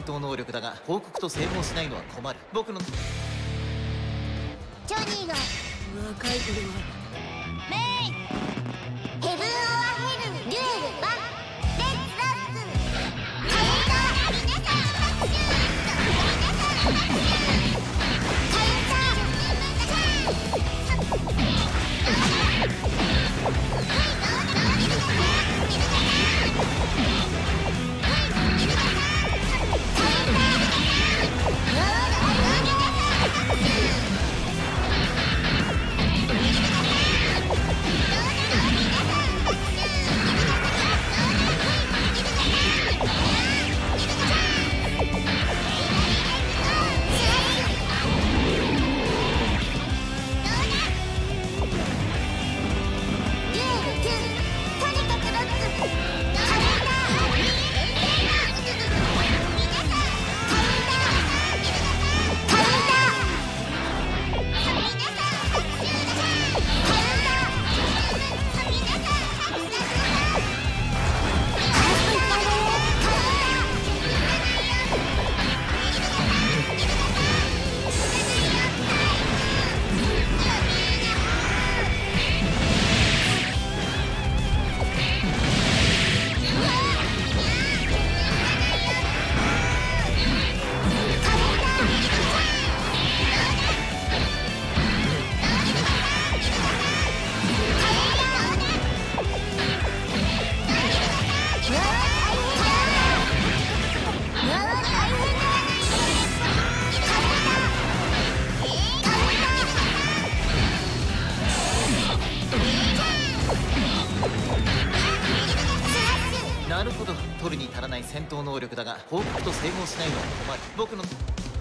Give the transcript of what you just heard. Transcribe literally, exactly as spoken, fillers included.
闘能力だが報告と整合しないのは困る。僕のジョニーが若い頃はメインヘブン・オア・ヘルデュエルバンレッツ・ラックカウンター皆さん拍手皆さん拍手カウンターなるほど、取るに足らない戦闘能力だが報告と整合しないのは困る。僕の